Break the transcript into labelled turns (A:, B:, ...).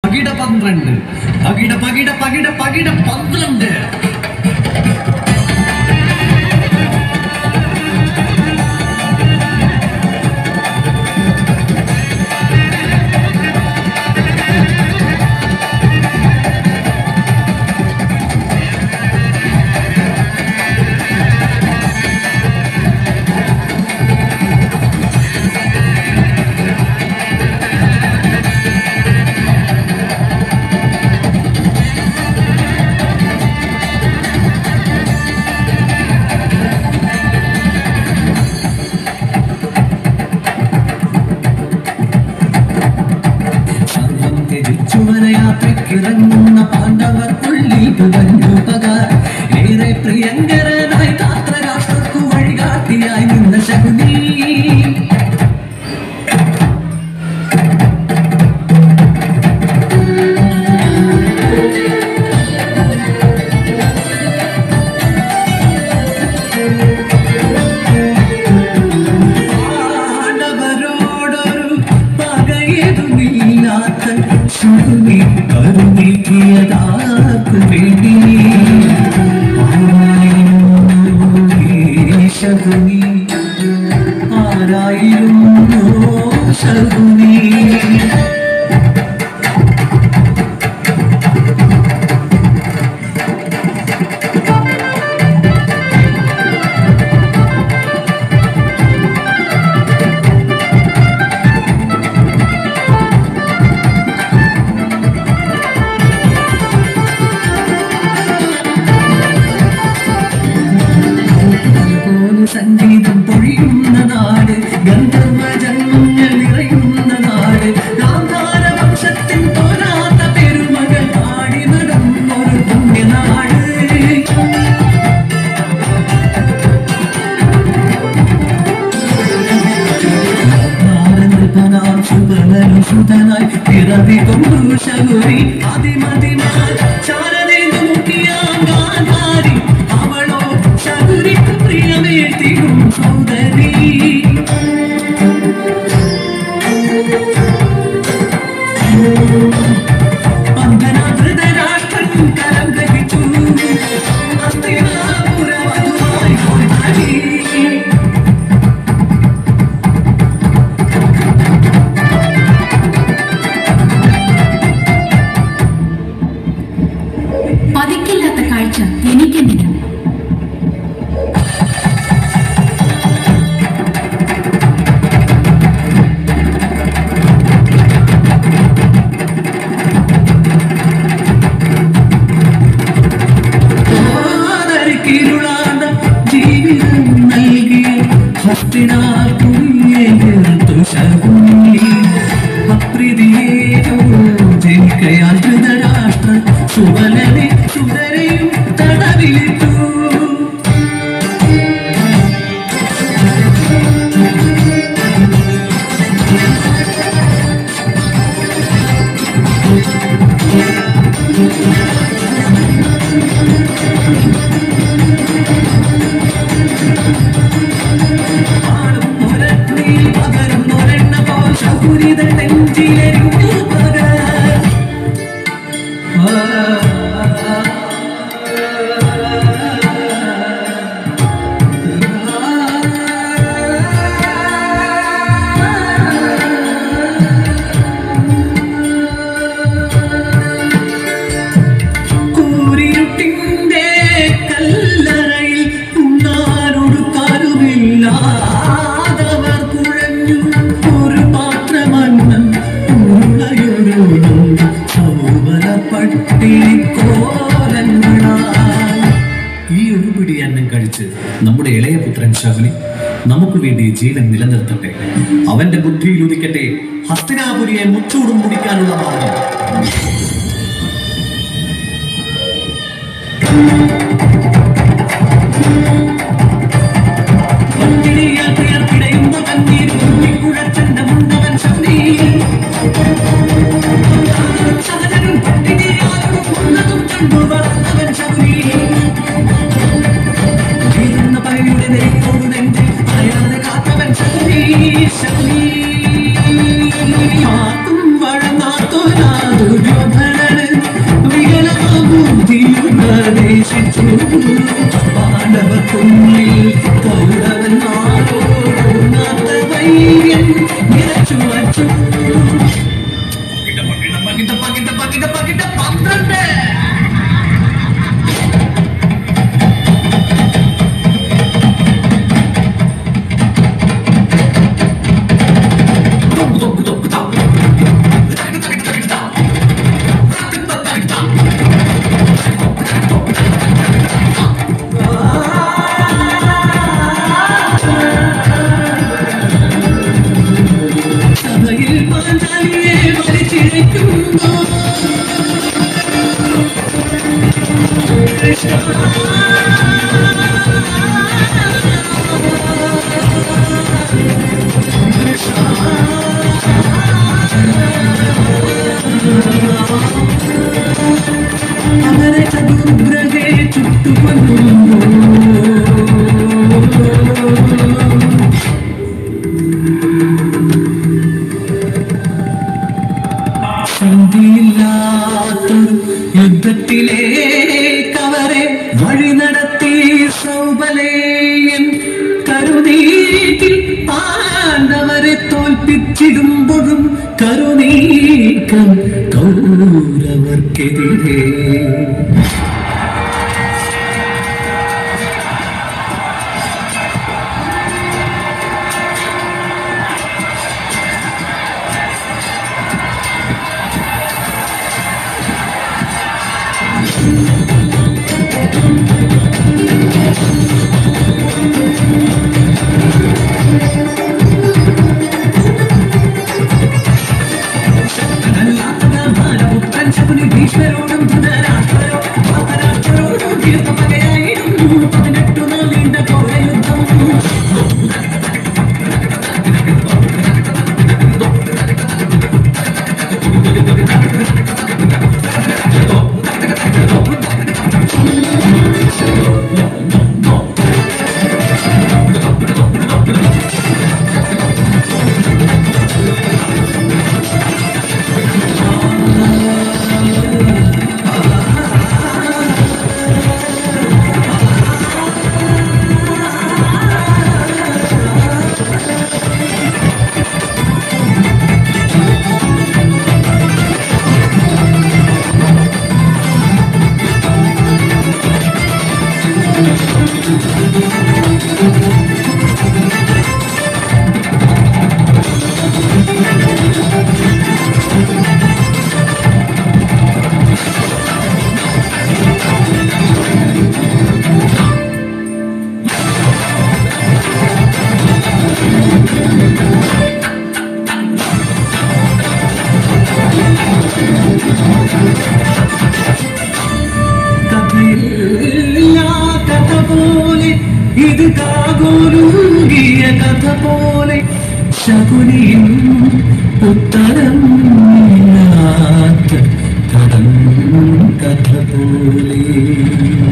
A: Panthrantu. Pakida Panthrantu.
B: ഇറങ്ങുന്ന പാണ്ഡവർക്കുള്ളിൽ പുകഞ്ഞു പക ഏറെ പ്രിയങ്കരനായി ധാത്രരാഷ്ട്രക്കു വഴികാട്ടിയായി നിന്ന ശകുനി പാണ്ഡവരോടൊരു പകയതുമില്ലാത്ത ശകുനി കരുണീക്കിയതാർക്കു വേണ്ടി ശകുനി ആരായിരുന്നു ശകുനി സംഗീതം പൊഴിയുന്ന നാട് ഗന്ധർവ ജന്മങ്ങൾ നിറയുന്ന നാട് ഗാന്ധാര വംശത്തിൻ തോരാത്ത പെരുമകൾ പാടി നടന്നൊരു പുണ്യനാട് സുതനായി പിറവി കൊണ്ടു ശകുനി അതിമതിമാൽ ശാരദേന്ദു മുഖിയാം ഗാന്ധാരി അവളോ ശകുനിക്ക് പ്രിയമേറ്റിയും സൗന്ദരി ധൃതരാഷ്ട്രൻ കരം ഗ്രഹിച്ചു ഹസ്തിനാപുരവധുവായി
C: പതിക്കില്ലാത്ത കാഴ്ച എനിക്കെന്തിനാ?
B: ജീവിതം നൽകിയ ഹസ്തിനാപുരിയേർത്തു ശകുനി അപ്രീതിയേറ്റോ ജനിക്കയാൽ ധൃതരാഷ്ട്ര സുബലനെ സുതരയും തടവിലിട്ടു കൂരിരുട്ടിന്റെ കല്ലറയിൽ ഉണ്ണാനൊടുക്കാരുമില്ലാതവർ കുഴഞ്ഞു ഒരു പാത്രമന്നം ഉള്ളയൊരു സൗവര പട്ടിണി കോലങ്ങളാൽ ഈ ഒരു പിടി അന്നം കഴിച്ച് നമ്മുടെ ഇളയ പുത്രൻ ശകുനി നമുക്ക് വേണ്ടി ജീവൻ നിലനിർത്തട്ടെ. അവന്റെ ബുദ്ധിയിൽ ഉദിക്കട്ടെ ഹസ്തിനാപുരിയെ മുച്ചൂടും മുടിക്കാനുള്ള മാർഗം. ശകുനി ശോഭനന് വികലബുദ്ധിയുപദേശിച്ചു പാണ്ഡവക്കുള്ളിൽ കൗരവന്മാരോടുണാത്ത വൈര്യം നിറച്ചു വച്ചു.
A: പകിട 12.
B: സഭയിൽ പാഞ്ചാലിയെ വലിച്ചിഴയ്ക്കുമ്പോ അവരെ ചതുർഗ്രഹേ ചുട്ടുകൊണ്ടു സന്ധിയില്ലാത്തൊരു യുദ്ധത്തിലേക്കവരെ വഴി നടത്തി സൗബലേയൻ കരുനീക്കിൽ പാണ്ഡവരെ തോൽപ്പിച്ചിടുമ്പോഴും കരുനീക്കം കൗരവർക്കെതിരെ. ഭീഷ്മരോടും ധൃതരാഷ്ട്രരോടും തീർത്ഥപകയായിരുന്നു 18 നാൾ നീണ്ട ഘോരയുദ്ധം. ഇത് കാകോലൂകിയ കഥ പോലെ ശകുനിയും ഉത്തരം കഥ പോലെ.